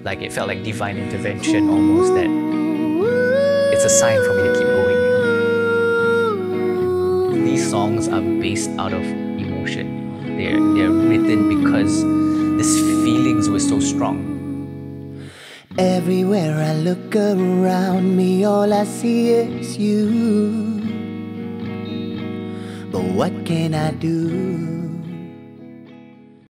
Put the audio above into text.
Like it felt like divine intervention almost, that it's a sign for me to keep going. These songs are based out of emotion. They're written because these feelings were so strong. Everywhere I look around me, all I see is you. But what can I do?